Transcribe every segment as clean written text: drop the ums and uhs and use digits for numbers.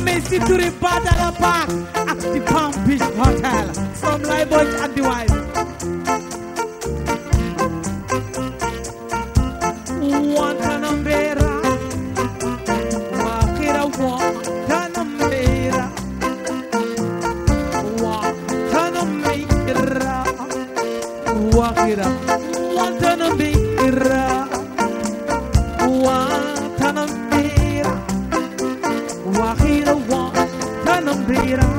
Messi Touré Badara Park at the Palm Beach Hotel from Liboy and the wife. Wantanambera, Wakira Wantanambera, Wantanambera, Wakira Wantanambera, Wantanambera, Wakira Wantanambera,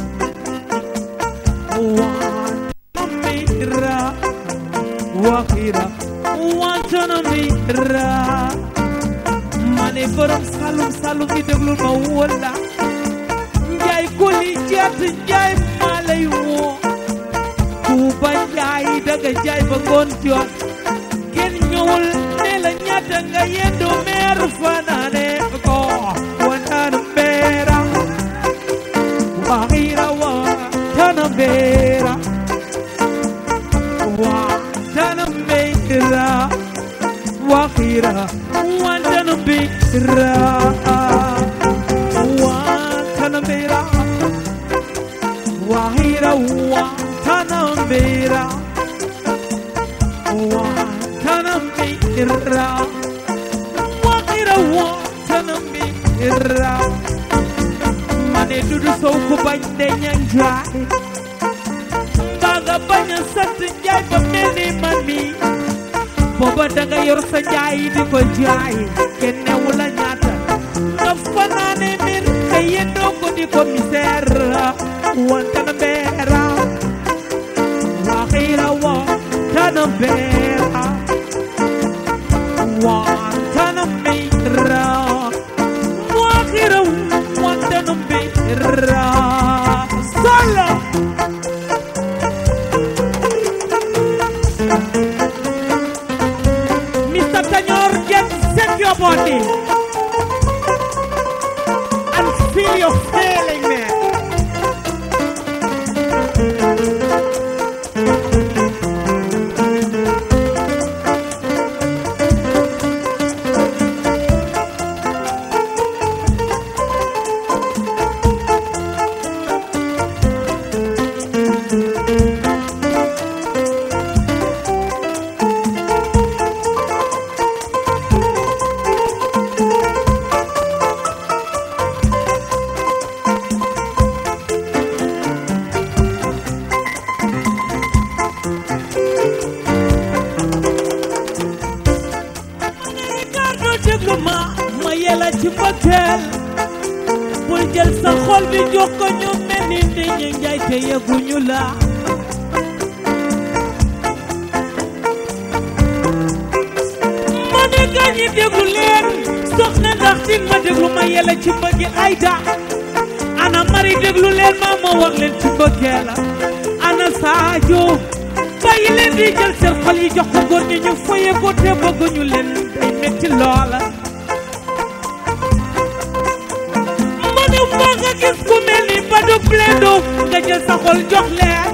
Wantanambera, Wakira Wantanambera. Mane borom salum salum di déglu ma wala Njaay kuli jaat Njaay ma lay woo Tuuba Njaay daga jaay ba ngoon jot kenn ñëwul ne la ñaata nga yendu meer fanaane ko Wantanambera Wakira Wantanambera Wantanambera Wakira Wantanambera Wantanambera Wakira Wantanambera Wantanambera Wakira Wantanambera Mane dudu sow ko bañ de ñang jaay Mbaga bañ a sant Njaay ba mel ni man mi booba danga yor sa jaay di ko jaay kenn newu la ñaata nga fanaane mir ka yendoo ko di ko misère Wantanambera Wakira Wantanambera Wantanambera Wakira Wantanambera solo Set your body and feel your feeling man. Ma yela ci mbëggeel bul jël sa xol bi jox ko ñu mel ni nit ñi njaay te yëguñu la ma ne gaa ñi déglu leen soxna ndax tin ma déglu ma yela ci mbëggeel Ayda ana mari déglu leen ma wax leen ci mbëggeel ana Sadio bàyyi leen di jël seen xol yi jox ko góor ñi ñu foye ko te bëgguñu leen day metti loola moo nga gis ku mel ni Badou Bledo nga jël sa xol jox leen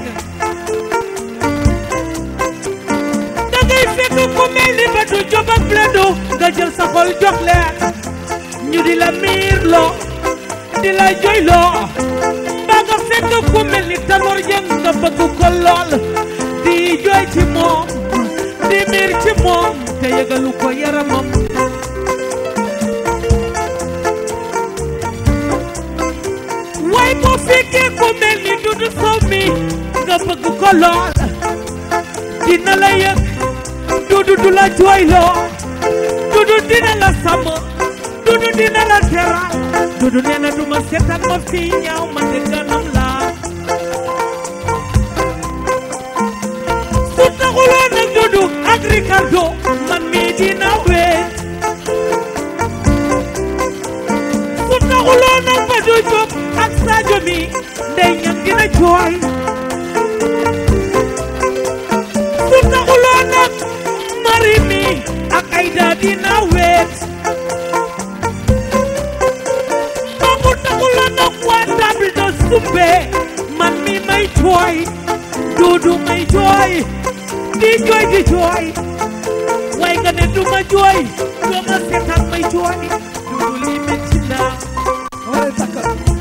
da ngay fekk ku mel ni Badou Diop ak Bledo nga jël sa xol jox leen ñu di la miir loo di la joy loo mbaa nga fekk ku mel ni Tanor Dieng nga bëgg ko lool di joy ci moom di miir ci moom te yëgalu ko yaramam way boo fekkee ku mel ni Dudu Sow mi nga bëgg ko lool dina la yëg Dudu du la jooyloo Dudu dina la sàmm Dudu dina la teral Dudu nee na du ma seetaan ma fi ñaaw ma de ganam laa su taxuloon nag Dudu ak Ricardo man mii dina weet su taxuloon nag Badou Diop ak Sadio mi ndey ñam dina jooy su taxuloon nag Mari mi ak Ayda dina weet ba mu taxuloon nag waa table de soupe man mi may jooy Dudu may jooy di jooy waaye nga ne du ma jooy doo ma seetaan may jooy Dudu li metti na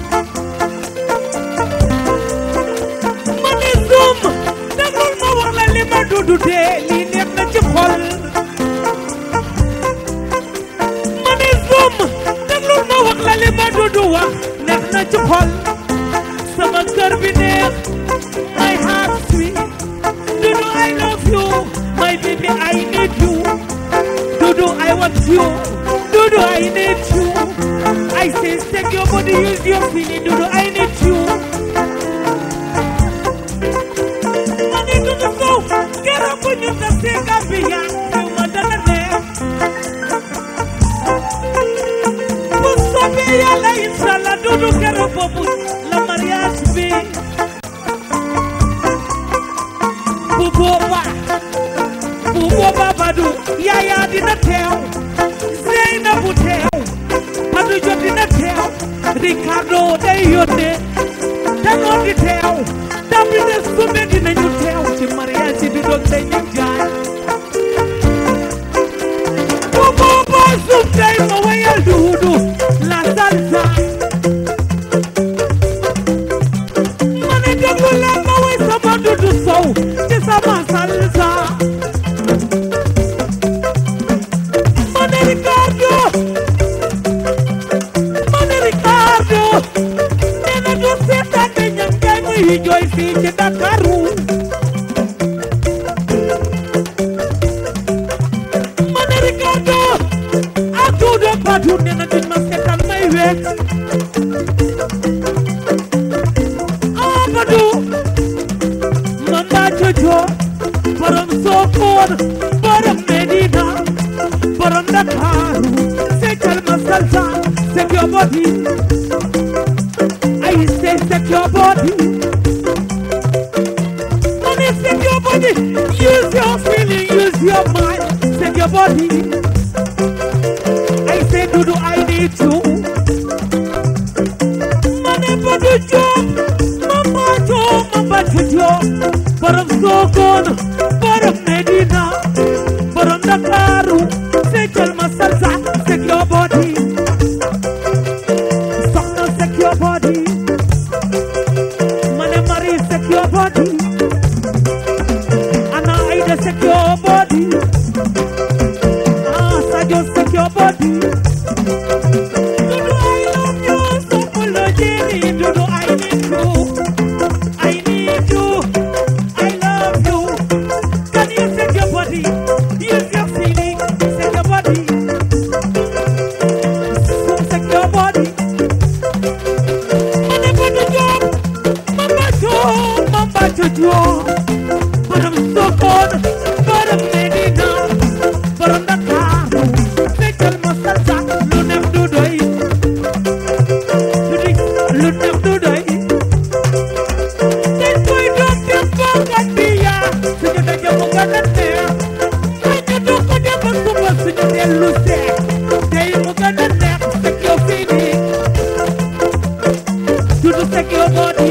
neex na ci xol sama kër bi neex my heart sweet Dudu I love you my baby I need you Dudu I want you Dudu I need you I say take your body use your feeling Dudu I need you Mani Dudu so kera ko ñu ta se Gambia yow ma dana neex bu soobee Yàlla inshallah Dudu kera boobu la mariage bi bu boobaa Badu Yaya dina teew Zeynabu teew Badu jot dina teew Ricardo day yónnee Tanor di teew David Sume dinañu teew ci mariage bi doon day ñu jaay bu boobaa suuf day ma wayal Dudu la salsa ma ne déglu leen ma way sama Dudu Sow ci sama salsa nena du seetaan ne ñam jaay muy jooy fii ci Dakaru ma ne Ricardo ak Dudu Badu nena duñ ma seetaan may wéet Badu Mamba Jojo borom Sokone borom Medina borom Dakaru seetal ma salsa shake your body I say shake your body Money shake your body use your feeling use your mind shake your body I say Dudu I need you Money Badu Job Mamba Jojo borom Sokone borom Medina borom Dakaru seetal ma salsa shake your body your body Mane Marie shake your body Anna Aida shake your body Sadio shake your body Dudu I love you so full of Jenny Dudu I need you I need you I love you Can you shake your body use your feeling shake your body shake your body Mamba Jojo borom Sokone borom Medina borom Dakaru seetal ma salsa lu neex du doy lu neex du doy dañ koy doon def ba Gambia suñu daje mu gën a neex may ñu du ko def ba suba suñu dellu see tey mu gën a neex sek yow fii nii Dudu sek yow body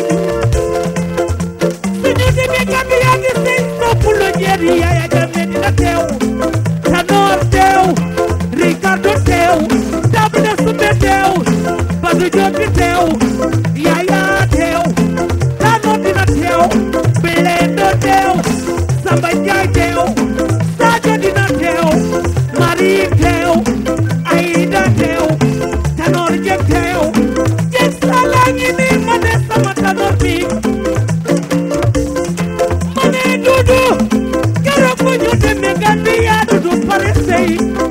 Yaya Jammeh dina teew Tanor teew Ricardo teew David Sume teew Badu Job teew Yaya teew Tanor dina teew Blendo teew Samba Njaay teew Sadio dina teew Marie teew Aida teew Tanor Jeng teew Jeng Sala ngi ni ma ne sama Tanor bi ma ne Dudu ñu demee Gambia Dudu pare sey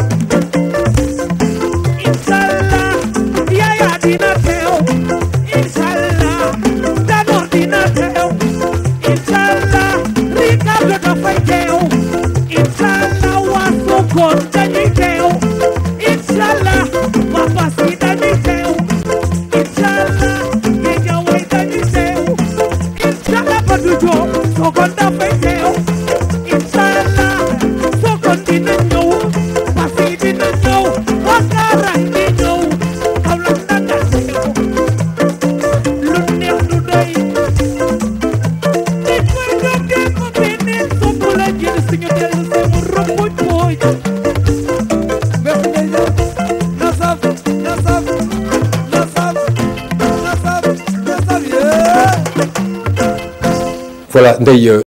inshallah Yaya dina teew inshallah Tanor dina teew inshallah Ricardo dafay teew inshallah waa Sokone dañuy teew inshallah waa Passy dañuy teew inshallah Guédiawaye dañuy teew inshallah Badu Job Sokone dafay teew dina ñëw Passy dina ñëw Wakaran di ñëw Kaolack danga teew lu neex du doy dañ koy doon def ko beneen sopp la jël suñu dellu see mu rombuj booy na saf voilà Ndeye